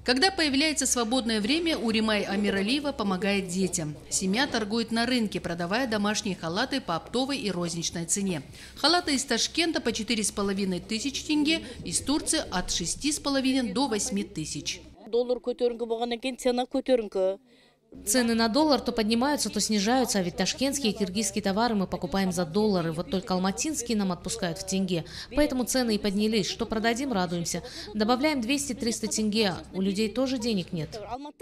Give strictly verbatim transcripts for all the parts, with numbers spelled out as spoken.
Когда появляется свободное время, Уримай Амиралиева помогает детям. Семья торгует на рынке, продавая домашние халаты по оптовой и розничной цене. Халаты из Ташкента по четыре с половиной тысячи тенге, из Турции от шести с половиной до восьми тысяч. Цены на доллар то поднимаются, то снижаются, а ведь ташкентские и киргизские товары мы покупаем за доллары. Вот только алматинские нам отпускают в тенге. Поэтому цены и поднялись. Что продадим, радуемся. Добавляем двести-триста тенге. У людей тоже денег нет.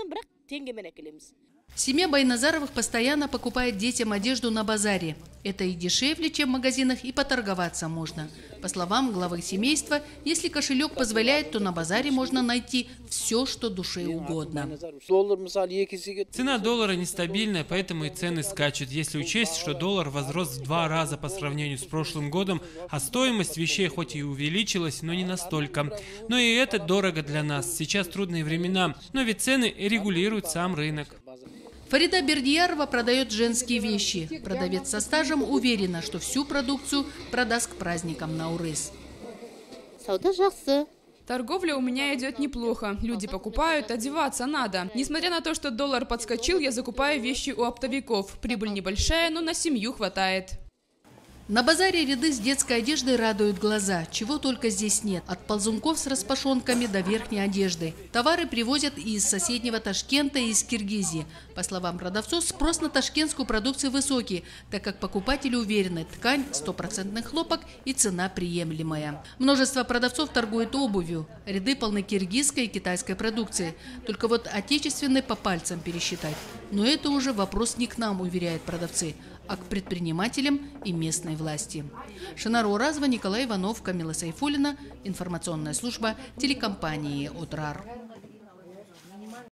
Семья Байназаровых постоянно покупает детям одежду на базаре. Это и дешевле, чем в магазинах, и поторговаться можно. По словам главы семейства, если кошелек позволяет, то на базаре можно найти все, что душе угодно. Цена доллара нестабильная, поэтому и цены скачут. Если учесть, что доллар возрос в два раза по сравнению с прошлым годом, а стоимость вещей хоть и увеличилась, но не настолько. Но и это дорого для нас. Сейчас трудные времена, но ведь цены регулирует сам рынок. Фарида Бердиярова продает женские вещи. Продавец со стажем уверена, что всю продукцию продаст к праздникам Наурыз. Торговля у меня идет неплохо. Люди покупают, одеваться надо. Несмотря на то, что доллар подскочил, я закупаю вещи у оптовиков. Прибыль небольшая, но на семью хватает. На базаре ряды с детской одеждой радуют глаза. Чего только здесь нет. От ползунков с распашонками до верхней одежды. Товары привозят и из соседнего Ташкента, и из Киргизии. По словам продавцов, спрос на ташкентскую продукцию высокий, так как покупатели уверены, ткань стопроцентный хлопок и цена приемлемая. Множество продавцов торгует обувью. Ряды полны киргизской и китайской продукции. Только вот отечественной по пальцам пересчитать. Но это уже вопрос не к нам, уверяют продавцы, а к предпринимателям и местной власти. Шанар Уразова, Николай Иванов, Камила Сайфуллина. Информационная служба телекомпании «Отрар».